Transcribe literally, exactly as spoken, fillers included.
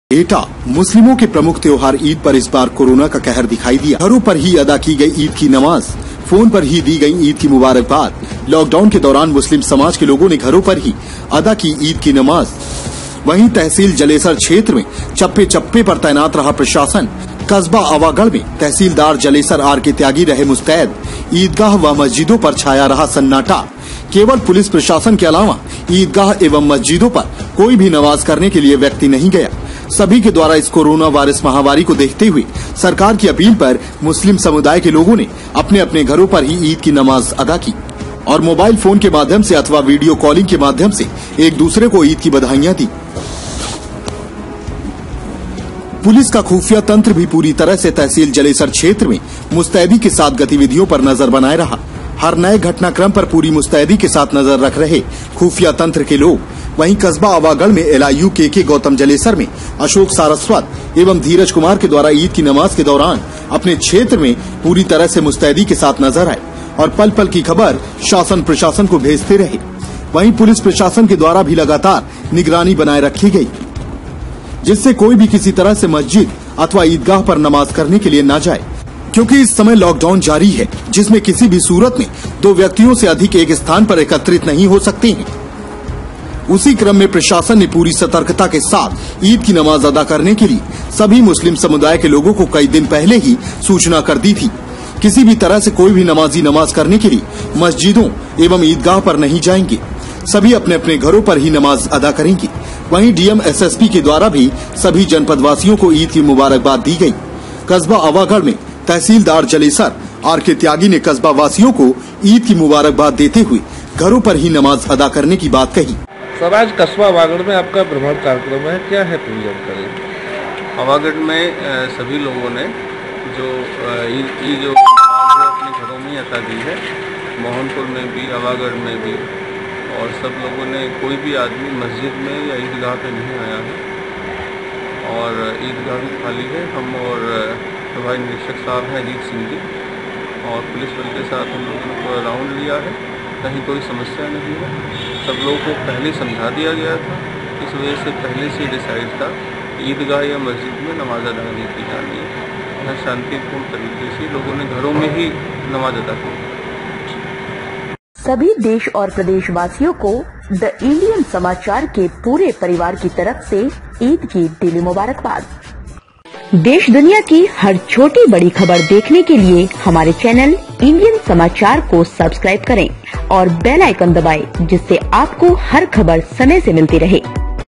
बेटा, मुस्लिमों के प्रमुख त्योहार ईद पर इस बार कोरोना का कहर दिखाई दिया। घरों पर ही अदा की गई ईद की नमाज, फोन पर ही दी गई ईद की मुबारकबाद। लॉकडाउन के दौरान मुस्लिम समाज के लोगों ने घरों पर ही अदा की ईद की नमाज। वहीं तहसील जलेसर क्षेत्र में चप्पे चप्पे पर तैनात रहा प्रशासन। कस्बा आवागढ़ में तहसीलदार जलेसर आर के त्यागी रहे मुस्तैद। ईदगाह व मस्जिदों पर छाया रहा सन्नाटा। केवल पुलिस प्रशासन के अलावा ईदगाह एवं मस्जिदों पर कोई भी नमाज करने के लिए व्यक्ति नहीं गया। सभी के द्वारा इस कोरोना वायरस महामारी को देखते हुए सरकार की अपील पर मुस्लिम समुदाय के लोगों ने अपने अपने घरों पर ही ईद की नमाज अदा की और मोबाइल फोन के माध्यम से अथवा वीडियो कॉलिंग के माध्यम से एक दूसरे को ईद की बधाइयां दी। पुलिस का खुफिया तंत्र भी पूरी तरह से तहसील जलेसर क्षेत्र में मुस्तैदी के साथ गतिविधियों पर नजर बनाए रहा। हर नए घटनाक्रम पर पूरी मुस्तैदी के साथ नजर रख रहे खुफिया तंत्र के लोग। वहीं कस्बा आवागढ़ में एल आई यू के के गौतम जलेसर में अशोक सारस्वत एवं धीरज कुमार के द्वारा ईद की नमाज के दौरान अपने क्षेत्र में पूरी तरह से मुस्तैदी के साथ नजर आए और पल पल की खबर शासन प्रशासन को भेजते रहे। वहीं पुलिस प्रशासन के द्वारा भी लगातार निगरानी बनाए रखी गई, जिससे कोई भी किसी तरह से मस्जिद अथवा ईदगाह पर नमाज करने के लिए न जाए, क्योंकि इस समय लॉकडाउन जारी है, जिसमें किसी भी सूरत में दो व्यक्तियों से अधिक एक स्थान पर एकत्रित नहीं हो सकते हैं। उसी क्रम में प्रशासन ने पूरी सतर्कता के साथ ईद की नमाज अदा करने के लिए सभी मुस्लिम समुदाय के लोगों को कई दिन पहले ही सूचना कर दी थी। किसी भी तरह से कोई भी नमाजी नमाज करने के लिए मस्जिदों एवं ईदगाह पर नहीं जाएंगे। सभी अपने अपने घरों पर ही नमाज अदा करेंगे। वहीं D M S S P के द्वारा भी सभी जनपद वासियों को ईद की मुबारकबाद दी गई। कस्बा आवागढ़ में तहसीलदार जलेसर आर के त्यागी ने कस्बा वासियों को ईद की मुबारकबाद देते हुए घरों पर ही नमाज अदा करने की बात कही। सर, आज कस्बा आवागढ़ में आपका भ्रमण कार्यक्रम है, क्या है पूरी जानकारी? आवागढ़ में सभी लोगों ने जो ईद की जो नमाज है अपने घरों में अदा की है। मोहनपुर में भी, आवागढ़ में भी, और सब लोगों ने, कोई भी आदमी मस्जिद में या ईदगाह पे नहीं आया है और ईदगाह भी खाली है। हम और भाई निरीक्षक साहब हैं अजीत सिंह जी और पुलिस बल के साथ हम लोगों ने पूरा राउंड लिया है। कहीं कोई समस्या नहीं है। सब लोगों को पहले समझा दिया गया था, इस वजह से पहले से डिसाइड था ईदगाह या मस्जिद में नमाज अदा नहीं की जानी है। यहाँ शांतिपूर्ण तरीके से लोगों ने घरों में ही नमाज अदा की। सभी देश और प्रदेश वासियों को द इंडियन समाचार के पूरे परिवार की तरफ से ईद की दिली मुबारकबाद। देश दुनिया की हर छोटी बड़ी खबर देखने के लिए हमारे चैनल इंडियन समाचार को सब्सक्राइब करें और बेल आइकन दबाएं, जिससे आपको हर खबर समय से मिलती रहे।